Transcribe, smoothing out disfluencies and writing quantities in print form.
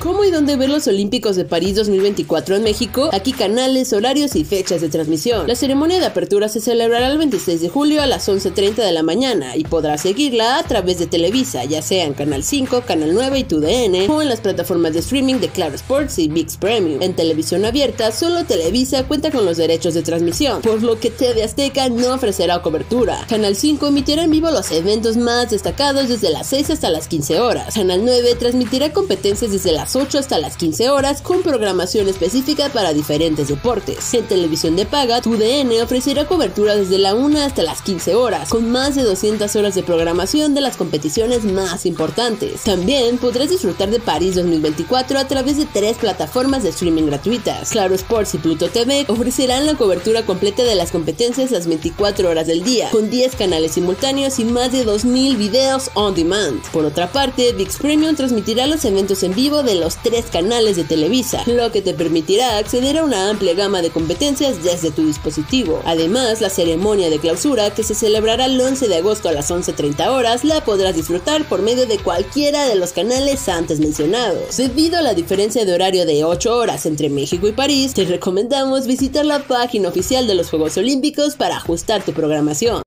¿Cómo y dónde ver los Olímpicos de París 2024 en México? Aquí canales, horarios y fechas de transmisión. La ceremonia de apertura se celebrará el 26 de julio a las 11:30 de la mañana y podrás seguirla a través de Televisa, ya sea en Canal 5, Canal 9 y TUDN, o en las plataformas de streaming de Claro Sports y ViX Premium. En televisión abierta, solo Televisa cuenta con los derechos de transmisión, por lo que TV Azteca no ofrecerá cobertura. Canal 5 emitirá en vivo los eventos más destacados desde las 6 hasta las 15 horas. Canal 9 transmitirá competencias desde las 8 hasta las 15 horas con programación específica para diferentes deportes. En televisión de paga, TUDN ofrecerá cobertura desde la 1 hasta las 15 horas, con más de 200 horas de programación de las competiciones más importantes. También podrás disfrutar de París 2024 a través de 3 plataformas de streaming gratuitas. Claro Sports y Pluto TV ofrecerán la cobertura completa de las competencias las 24 horas del día, con 10 canales simultáneos y más de 2000 videos on demand. Por otra parte, ViX Premium transmitirá los eventos en vivo de los 3 canales de Televisa, lo que te permitirá acceder a una amplia gama de competencias desde tu dispositivo. Además, la ceremonia de clausura, que se celebrará el 11 de agosto a las 11:30 horas, la podrás disfrutar por medio de cualquiera de los canales antes mencionados. Debido a la diferencia de horario de 8 horas entre México y París, te recomendamos visitar la página oficial de los Juegos Olímpicos para ajustar tu programación.